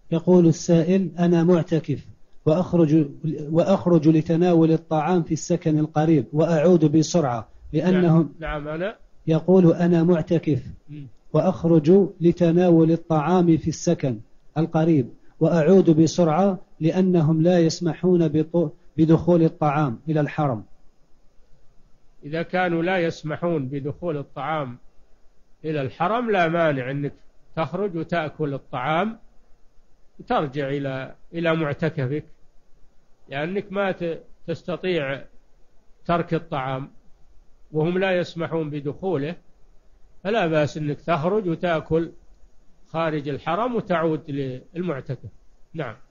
يقول السائل: أنا معتكف وأخرج لتناول الطعام في السكن القريب وأعود بسرعة لأنهم. نعم أنا. يقول: أنا معتكف وأخرج لتناول الطعام في السكن القريب وأعود بسرعة لأنهم لا يسمحون بدخول الطعام إلى الحرم. إذا كانوا لا يسمحون بدخول الطعام إلى الحرم لا مانع أنك تخرج وتأكل الطعام وترجع إلى معتكفك، لأنك ما تستطيع ترك الطعام وهم لا يسمحون بدخوله، فلا بأس أنك تخرج وتأكل خارج الحرم وتعود للمعتكف. نعم.